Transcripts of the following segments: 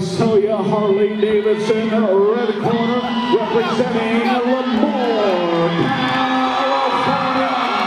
Soya Harley-Davidson, red corner, representing Lemoore, California.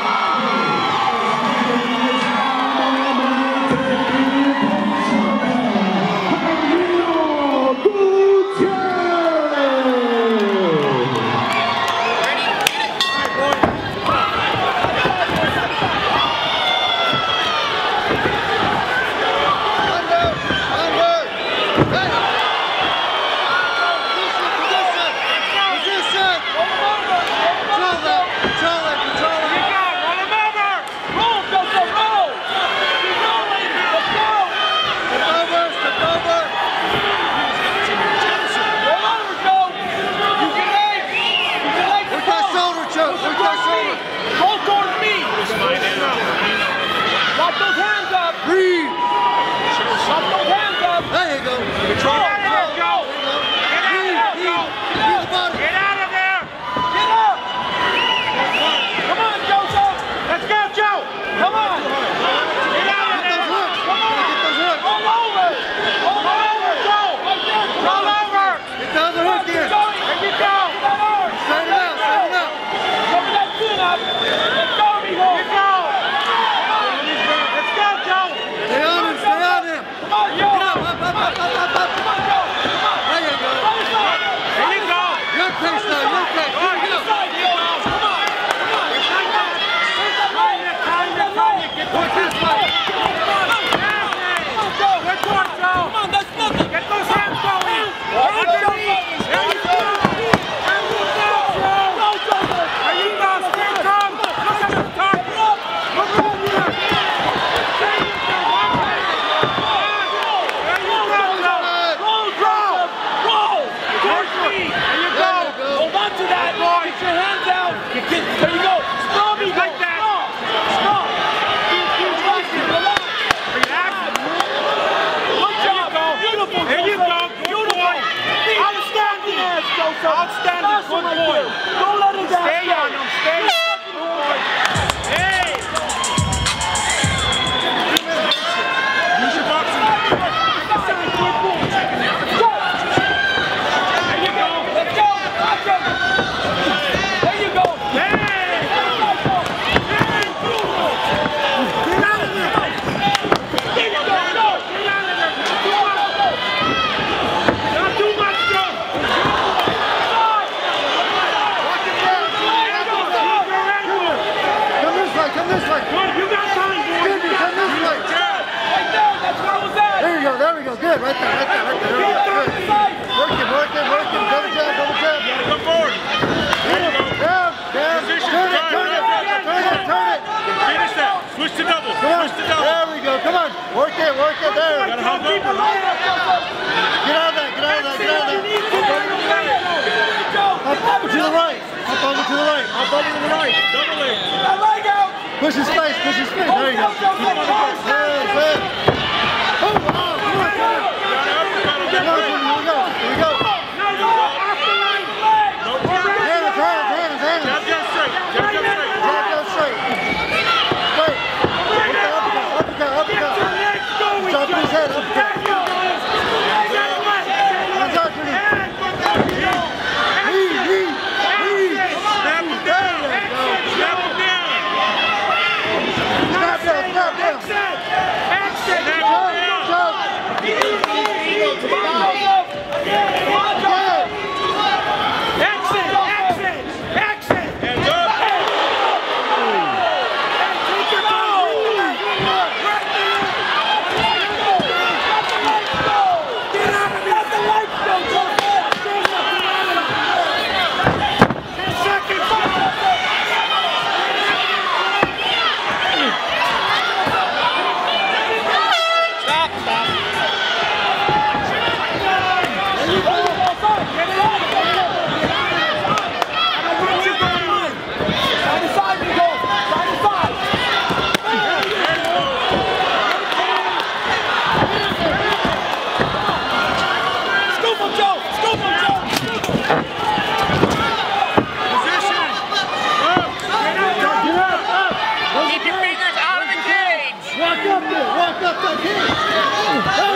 Outstanding, good boy. Don't let it down. Stay on him, stay on him. Good boy. Hey! Use your boxing. There you go. Let's go. There you go. Hey! Get out of there. There you go. Go. Get out of there. Not too much, Joe. Come this way. You got time, boy. Come this way. Right there. That's where I was at. There we go. Good. Right there. Good. Working. Double jab. Come forward. There you go. Down. Turn it. Finish that. Switch to double. There we go. Come on. Work it. There. Gotta hop over. Get out of that. Up over to the right. Double leg. Push his face. There you go. Good. Oh, wow. Come on. Here we go. Hands. Jab straight. Straight. Uppercut. Drop his head. Uppercut. Hands out, Jimmy. Knee. Snap him down. Snap down. Exit. Hands up. Walk up that cage.